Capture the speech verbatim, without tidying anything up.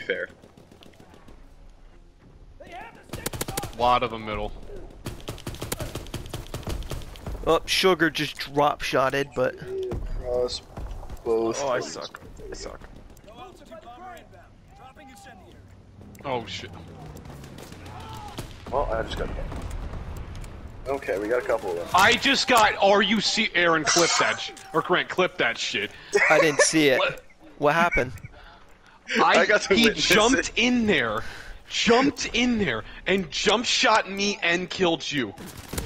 fair. Lot of the middle. Oh, Sugar just drop shotted, but Across both. Oh, I suck. I suck. Oh shit. Well, I just got. Okay, we got a couple of them. I just got. Are you see? Aaron, clip that. Sh or Grant, clip that shit. I didn't see it. What happened? I, I got to he witness jumped it. in there, jumped in there, and jump shot me and killed you.